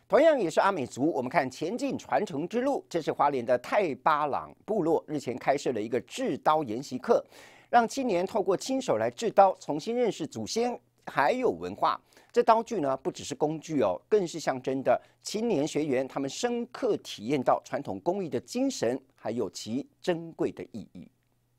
同样也是阿美族，我们看前进传承之路，这是花莲的太巴朗部落日前开设了一个制刀研习课，让青年透过亲手来制刀，重新认识祖先还有文化。这刀具呢，不只是工具哦，更是象征的青年学员他们深刻体验到传统工艺的精神，还有其珍贵的意义。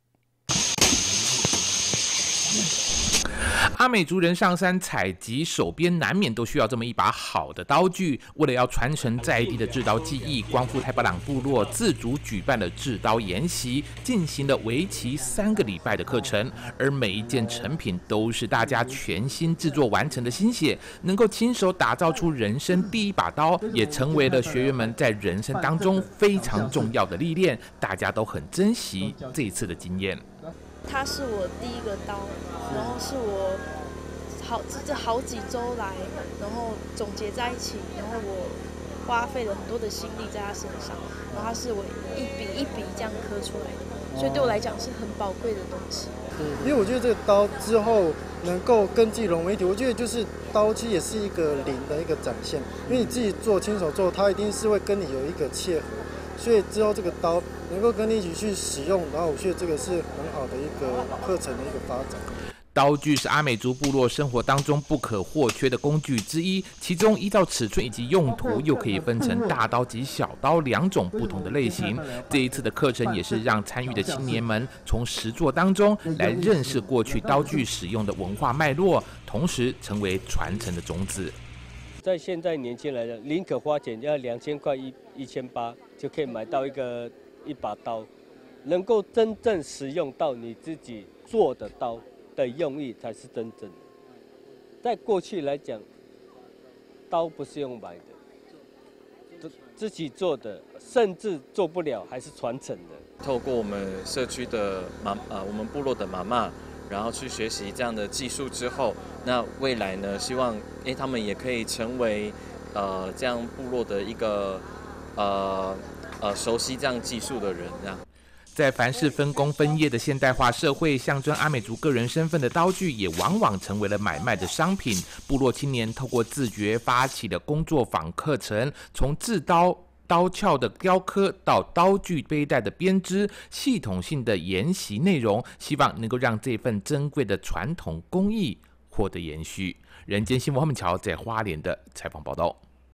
阿美族人上山采集，手边难免都需要这么一把好的刀具。为了要传承在地的制刀技艺，光复太巴朗部落自主举办了制刀研习，进行了为期3个礼拜的课程。而每一件成品都是大家全新制作完成的心血，能够亲手打造出人生第一把刀，也成为了学员们在人生当中非常重要的历练。大家都很珍惜这一次的经验。 它是我第一个刀，然后是我这好几周来，然后总结在一起，然后我花费了很多的心力在它身上，然后它是我一笔一笔这样刻出来的，所以对我来讲是很宝贵的东西。 因为我觉得这个刀之后能够跟自己融为一体，我觉得就是刀其实也是一个灵的一个展现，因为你自己做亲手做，它一定是会跟你有一个切合。所以之后这个刀能够跟你一起去使用，然后我觉得这个是很好的一个课程的一个发展。 刀具是阿美族部落生活当中不可或缺的工具之一，其中依照尺寸以及用途，又可以分成大刀及小刀2种不同的类型。这一次的课程也是让参与的青年们从实作当中来认识过去刀具使用的文化脉络，同时成为传承的种子。 在现在年轻人来讲，宁可花钱要2000块、1800就可以买到一把刀，能够真正使用到你自己做的刀的用意才是真正的。在过去来讲，刀不是用买的，自己做的，甚至做不了还是传承的。 透过我们社区的我们部落的妈妈，然后去学习这样的技术之后，那未来呢，希望他们也可以成为这样部落的一个熟悉这样技术的人这样。 在凡是分工分业的现代化社会，象征阿美族个人身份的刀具，也往往成为了买卖的商品。部落青年透过自觉发起的工作坊课程，从制刀、刀鞘的雕刻到刀具背带的编织，系统性的研习内容，希望能够让这份珍贵的传统工艺获得延续。人间新闻，黄敏乔在花莲的采访报道。